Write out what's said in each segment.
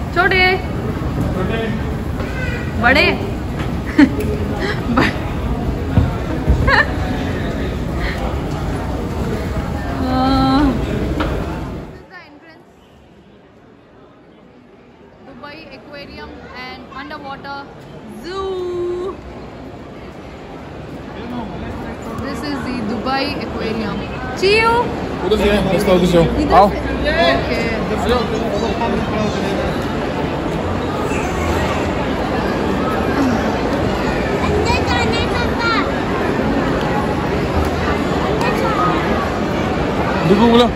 छोटे बड़े Dubai Aquarium and underwater zoo. This is the Dubai Aquarium. Chiu. उधर से रास्ता उधर से आओ। Okay. देखो बोला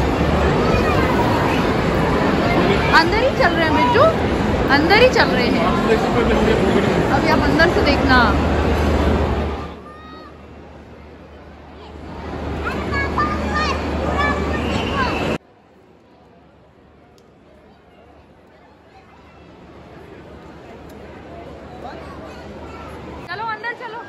अंदर ही चल रहे हैं बिट्टू, अंदर ही चल रहे हैं। अभी आप अंदर से देखना। चलो अंदर चलो।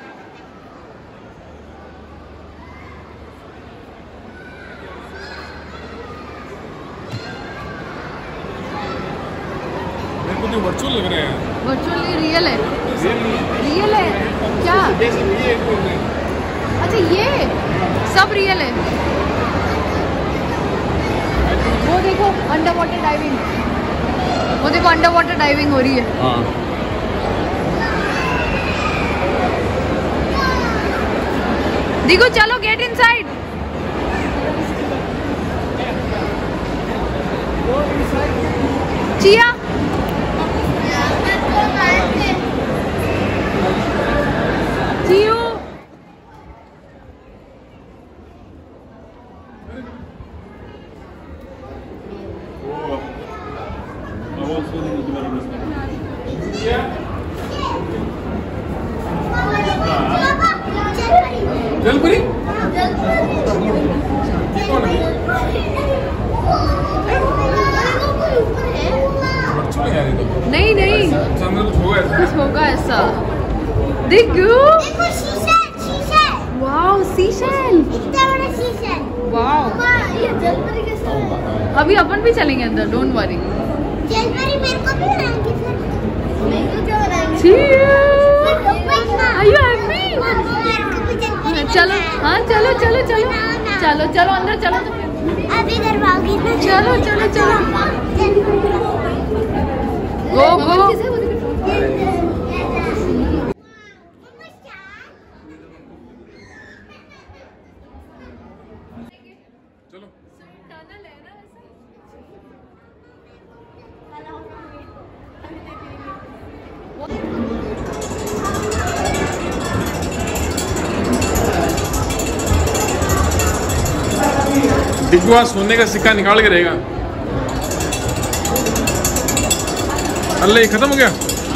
वर्चुअल लग रहे हैं। वर्चुअल नहीं, रियल है। रियल है क्या? अच्छा ये सब रियल है। वो देखो अंडर वाटर डाइविंग, वो देखो अंडर वाटर डाइविंग हो रही है। हाँ। देखो चलो गेट इनसाइड। चिया चियो जलपरी नहीं नहीं कुछ होगा ऐसा। देखो वाओ सीशेल, वाओ अभी अपन भी चलेंगे अंदर, don't worry. Are you happy? चलो हाँ चलो चलो चलो चलो चलो अंदर चलो। अभी करवाओगी ना? चलो चलो चलो गो गो। डिग्गू आज सोने का सिक्का निकाल के रहेगा। अल्लाह ये खत्म हो गया।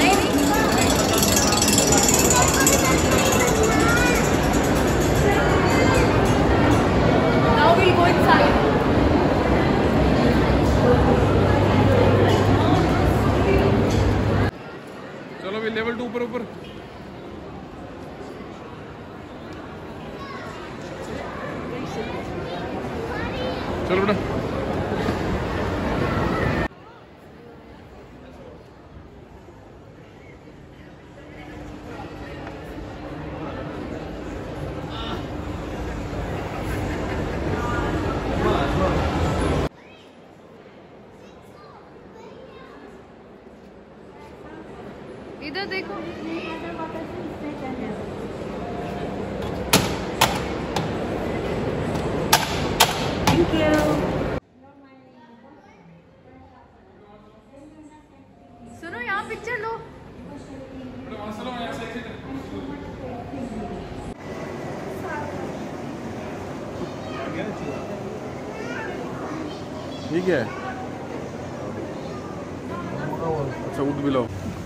चलो भी लेवल 2 ऊपर ऊपर। चलो बेटा इधर देखो। Thank you. सुनो यहाँ पिक्चर लो। ठीक है। अच्छा उठ भी लो।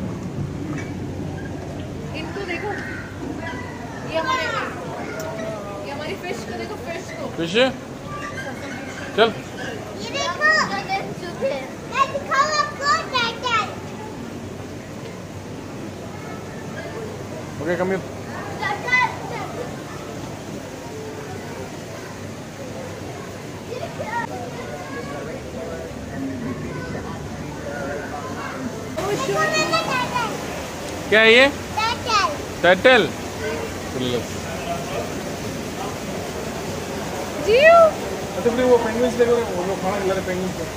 इनको देखो, ये हमारी फिश को देखो, फिश को। फिश चल ये देखो, मैं दिखाऊं आपको टाइटन। Okay come here. देखो मैंने टर्टल क्या है ये? Turtle turtle. चलो जियो अच्छा फिर वो पेंगुइन्स देखो वो लोग खाना खिला रहे पेंगुइन्स को।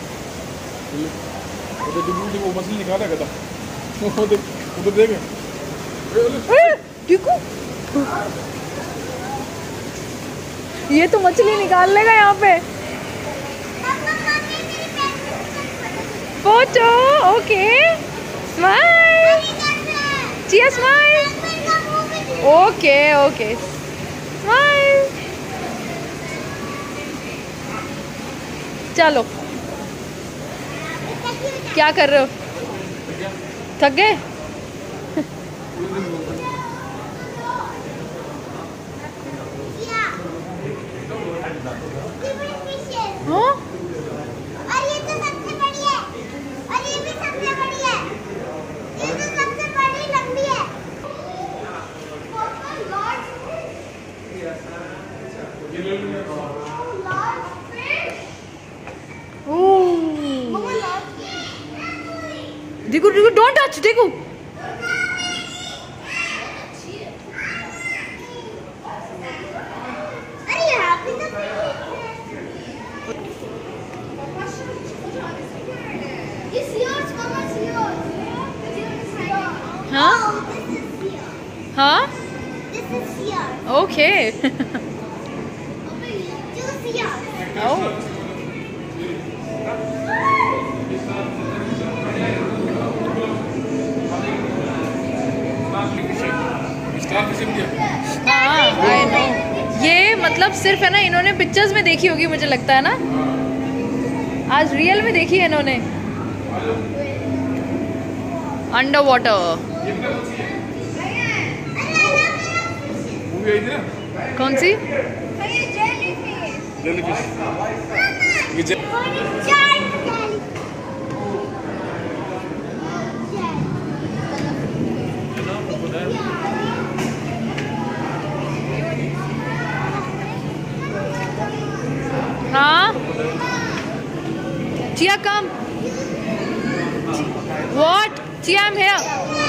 उधर डिब्बी वो मछली निकाला गया था उधर देख देखो ये तो मछली निकाल लेगा यहाँ पे। फोटो ओके स्माइल चिया स्माइल ओके ओके स्माइल। चलो क्या कर रहे हो? थक गए? हाँ? और ये तो सबसे बड़ी है और ये भी सबसे बड़ी है। ये तो सबसे बड़ी लंबी है। देखो देखो डोंट टच देखो। अरे यहाँ पे तो It's yours, Mama, it's yours. हाँ Oh, this is yours. हाँ This is yours. Okay Choose yours. Star fishing किया। हाँ आई नो। ये मतलब सिर्फ है ना इन्होंने पिक्चर्स में देखी होगी मुझे लगता है ना, आज रियल में देखी है इन्होंने। अंडर वाटर मूवी आई थी ना कौन सी? जेलीफिश। ये हाँ चिया कम व्हाट चिया I am here.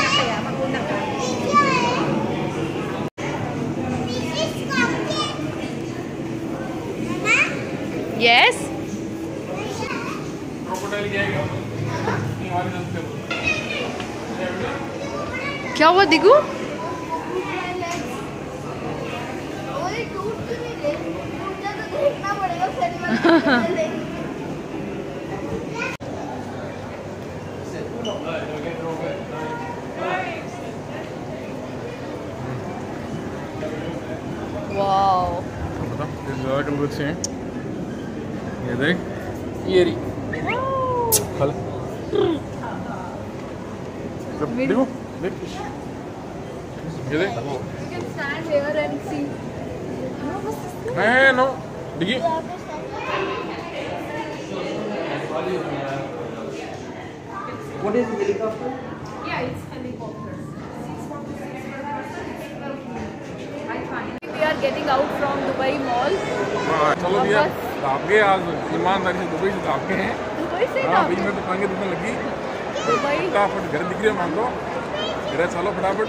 Yes crocodile जाएगा। क्या हुआ दिगू? वाओ बता ये ज़्यादा कलर अच्छे हैं। ये देख ये रही खल देखो देख ये देख नहीं नो देखिए What is helicopter? Yeah, it's helicopters. We are getting out from Dubai Mall. चलो भैया आपके आज ईमानदारी से दुबई से आपके हैं। दुबई से हाँ भाई मैं तो पाएंगे दुकान लगी दुबई फटाफट घर दिख रही है मान लो घर चलो फटाफट।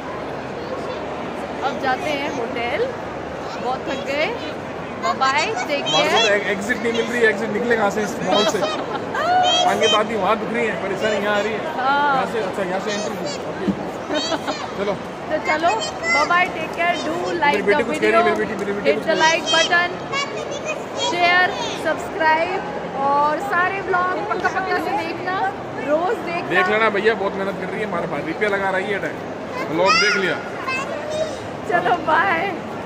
अब जाते हैं होटल, बहुत थक गए। Bye take care. एग्जिट नहीं मिल रही है, एग्जिट निकले कहाँ से इस मॉल से? पाएंगे तो आदमी वहाँ दिख रही है, परेशानी यहाँ आ रही है। यहाँ से अच्छा यहाँ से एंट्री चलो तो चलो bye take care. Do like the video, hit the like button, share, subscribe और सारे व्लॉग पक्का पक्का से देखना, रोज देख देखना। लेना भैया बहुत मेहनत कर रही है हमारे पास, रुपया लगा रही है व्लॉग देख लिया। चलो बाय।